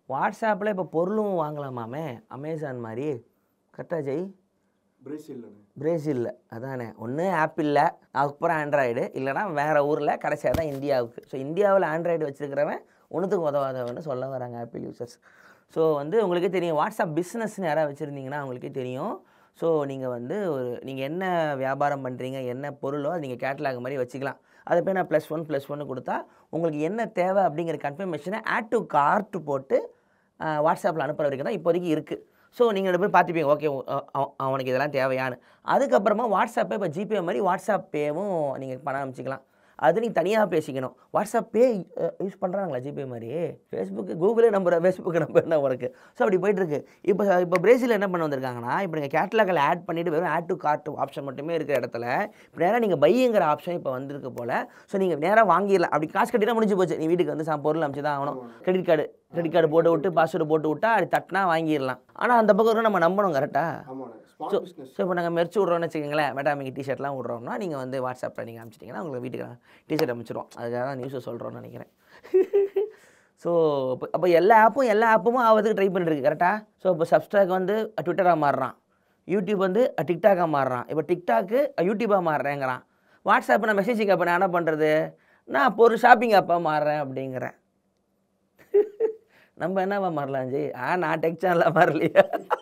வாட்ஸ்அப்பில் இப்போ பொருளும் வாங்கலாமாமே அமேசான் மாதிரி கரெக்டாக ஜெய் பிரேசிலில் அதானே ஒன்று ஆப்பிளில் அதுக்கப்புறம் ஆண்ட்ராய்டு இல்லைனா வேறு ஊரில் கடைசியாக தான் இந்தியாவுக்கு ஸோ இந்தியாவில் ஆண்ட்ராய்டு வச்சுருக்கிறவன் ஒன்றுத்துக்கு உதவாதவன்னு சொல்ல வராங்க ஆப்பிள் யூசர்ஸ் ஸோ வந்து உங்களுக்கே தெரியும் வாட்ஸ்அப் பிஸ்னஸ்ன்னு யாராவது வச்சுருந்தீங்கன்னா அவங்களுக்கே தெரியும் ஸோ நீங்கள் வந்து நீங்கள் என்ன வியாபாரம் பண்ணுறீங்க என்ன பொருளோ அது நீங்கள் கேட்டலாக் மாதிரி வச்சுக்கலாம் அதை போய் நான் +1 கொடுத்தா உங்களுக்கு என்ன தேவை அப்படிங்கிற கன்ஃபர்மேஷனை ஆட் டு கார்ட் போட்டு வாட்ஸ்அப்பில் அனுப்புகிற வரைக்கும் தான் இப்போதைக்கு இருக்குது ஸோ நீங்கள் போய் பார்த்துப்பீங்க ஓகே அவனுக்கு இதெல்லாம் தேவையானு அதுக்கப்புறமா வாட்ஸ்அப்பே இப்போ ஜிபே மாதிரி வாட்ஸ்அப் பேவும் நீங்கள் பணம் அனுப்பிச்சிக்கலாம் அது நீங்கள் தனியாக பேசிக்கணும் வாட்ஸ்அப் பே யூஸ் பண்ணுறாங்களா ஜிபே மாதிரி ஃபேஸ்புக்கு கூகுளே நம்புற ஃபேஸ்புக்கு நம்பர் என்ன ஒர்க்கு ஸோ அப்படி போயிட்டுருக்கு இப்போ பிரேசில் என்ன பண்ண வந்திருக்காங்கன்னா இப்போ நீங்கள் கேட்டலாகில் ஆட் பண்ணிவிட்டு வெறும் ஆட் டு கார்ட் ஆப்ஷன் மட்டுமே இருக்கிற இடத்துல இப்போ நேராக நீங்கள் பைங்கிற ஆப்ஷன் இப்போ வந்திருக்கு போல் ஸோ நீங்கள் நேராக வாங்கிடலாம் அப்படி காசு கட்டினா முடிஞ்சு போச்சு நீ வீட்டுக்கு வந்து பொருள் அனுப்பிச்சு தான் ஆகணும் கிரெடிட் கார்டு போட்டு விட்டு பாஸ்வேர்டு போட்டு விட்டா அது தட்டினா வாங்கிடலாம் ஆனால் அந்த பக்கம் நம்ம நம்பணும் கரெக்டாக ஸோ இப்போ நாங்கள் மெரிச்சு விட்றோன்னு வச்சுக்கோங்களேன் மெட்டாமிக் டிஷர்ட்லாம் விட்றோம்னா நீங்கள் வந்து வாட்ஸ்அப்பில் நீங்கள் அனுப்பிச்சிட்டிங்கன்னா உங்களுக்கு வீட்டுக்கு டிஷர்ட் அனுப்பிச்சிடுவோம் அதுக்காக தான் நியூஸை சொல்கிறோன்னு நினைக்கிறேன் ஸோ அப்போ எல்லா ஆப்பும் ஆகிறதுக்கு ட்ரை பண்ணிருக்கு கரெக்டாக ஸோ இப்போ சப்ஸ்டாக் வந்து ட்விட்டராக மாறுறான் யூடியூப் வந்து டிக்டாக்காக மாறுறான் இப்போ டிக்டாக்கு யூடியூப்பாக மாறுறேங்கிறான் வாட்ஸ்அப் நான் மெசேஜிங் அப்போ நான் என்ன பண்ணுறது நான் இப்போ ஒரு ஷாப்பிங் ஆப்பாக மாறுறேன் அப்படிங்கிறேன் நம்ம என்னவா மாறலாம் ஜி நான் டெக் சேனலாக மாறலையா